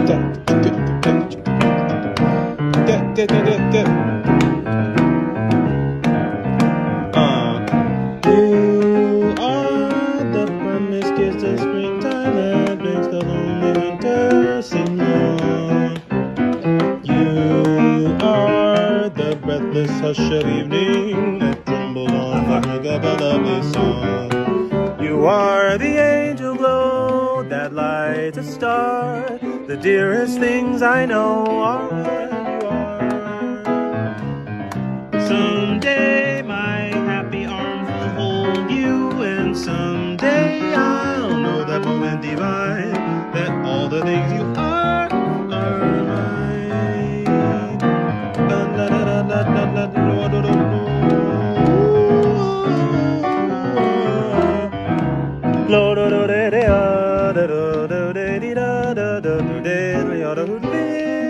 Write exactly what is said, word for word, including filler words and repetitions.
Hush of evening that trembles on the hug of a lovely song. You are the angel glow that lights a star. The dearest things I know are what you are. Someday my happy arms will hold you, and someday I'll know that moment divine, that all the things you are are mine. La, la, la, la, la, la, la. Lo